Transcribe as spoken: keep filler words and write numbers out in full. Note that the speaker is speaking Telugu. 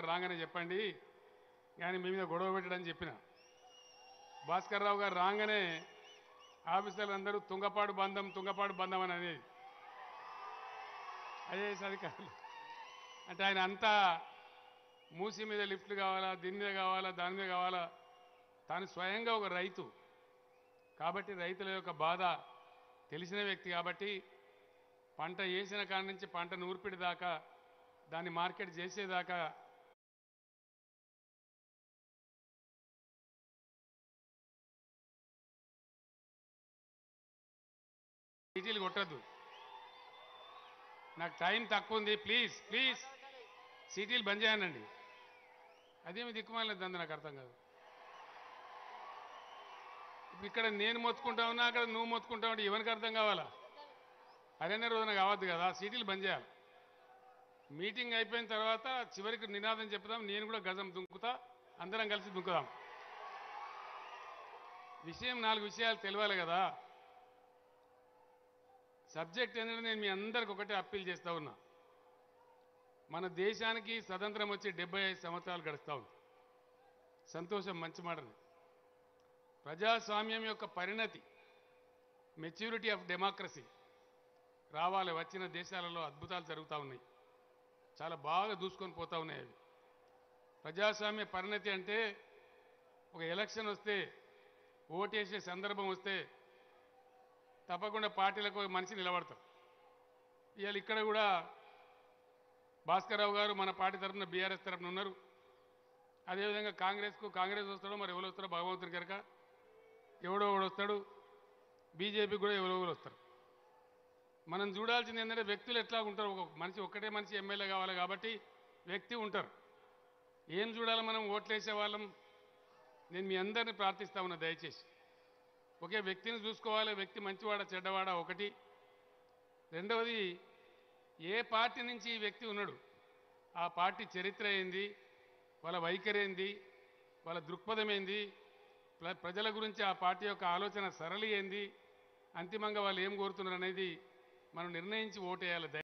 గారు రాగానే చెప్పండి కానీ మీ మీద గొడవ పెట్టడని చెప్పిన భాస్కర్ రావు గారు రాగానే ఆఫీసర్లు అందరూ తుంగపాడు బంధం తుంగపాడు బంధం అని అనేది ఐఏఎస్ అధికారులు అంటే ఆయన అంతా మూసి మీద లిఫ్ట్లు కావాలా దీని మీద కావాలా దాని మీద కావాలా తాను స్వయంగా ఒక రైతు కాబట్టి రైతుల యొక్క బాధ తెలిసిన వ్యక్తి కాబట్టి పంట వేసిన కాడి నుంచి పంట నూర్పిడి దాకా దాన్ని మార్కెట్ చేసేదాకా సీటీలు కొట్టద్దు నాకు టైం తక్కువ ఉంది ప్లీజ్ ప్లీజ్ సీటీలు బంద్ చేయాలండి అదేమి దిక్కుమాలేదు నాకు అర్థం కాదు ఇక్కడ నేను మొత్తుకుంటా ఉన్నా అక్కడ నువ్వు మొత్తుకుంటా ఉంటే ఎవరికి అర్థం కావాలా అదనే రోజున కావద్దు కదా సీటీలు బంద్ చేయాలి మీటింగ్ అయిపోయిన తర్వాత చివరికి నినాదం చెప్దాం నేను కూడా గజం దుంకుతా అందరం కలిసి దుంకుదాం విషయం నాలుగు విషయాలు తెలియాలి కదా సబ్జెక్ట్ ఏంటంటే నేను మీ అందరికి ఒకటే అప్పీల్ చేస్తా ఉన్నా మన దేశానికి స్వతంత్రం వచ్చి డెబ్బై ఐదు సంవత్సరాలు గడుస్తూ ఉంది సంతోషం మంచి మాటని ప్రజాస్వామ్యం యొక్క పరిణతి మెచ్యూరిటీ ఆఫ్ డెమోక్రసీ రావాలి వచ్చిన దేశాలలో అద్భుతాలు జరుగుతూ ఉన్నాయి చాలా బాగా దూసుకొని పోతూ ఉన్నాయి అవి ప్రజాస్వామ్య పరిణతి అంటే ఒక ఎలక్షన్ వస్తే ఓటేసే సందర్భం వస్తే తప్పకుండా పార్టీలకు మనిషి నిలబడతారు ఇవాళ ఇక్కడ కూడా భాస్కర్ రావు గారు మన పార్టీ తరఫున బీఆర్ఎస్ తరఫున ఉన్నారు అదేవిధంగా కాంగ్రెస్కు కాంగ్రెస్ వస్తాడో మరి ఎవరు వస్తారో భగవంతుని కనుక ఎవడో ఎవడు వస్తాడు బీజేపీ కూడా ఎవరో ఎవరు వస్తారు మనం చూడాల్సింది ఏంటంటే వ్యక్తులు ఎట్లా ఉంటారు ఒక మనిషి ఒక్కటే మనిషి ఎమ్మెల్యే కావాలి కాబట్టి వ్యక్తి ఉంటారు ఏం చూడాలి మనం ఓట్లేసే వాళ్ళం నేను మీ అందరినీ ప్రార్థిస్తా ఉన్నా దయచేసి ఒకే వ్యక్తిని చూసుకోవాలి వ్యక్తి మంచివాడ చెడ్డవాడ ఒకటి రెండవది ఏ పార్టీ నుంచి ఈ వ్యక్తి ఉన్నాడు ఆ పార్టీ చరిత్ర ఏంది వాళ్ళ వైఖరి ఏంది వాళ్ళ దృక్పథం ఏంది ప్రజల గురించి ఆ పార్టీ యొక్క ఆలోచన సరళి ఏంది అంతిమంగా వాళ్ళు ఏం కోరుతున్నారు అనేది మనం నిర్ణయించి ఓటేయాలి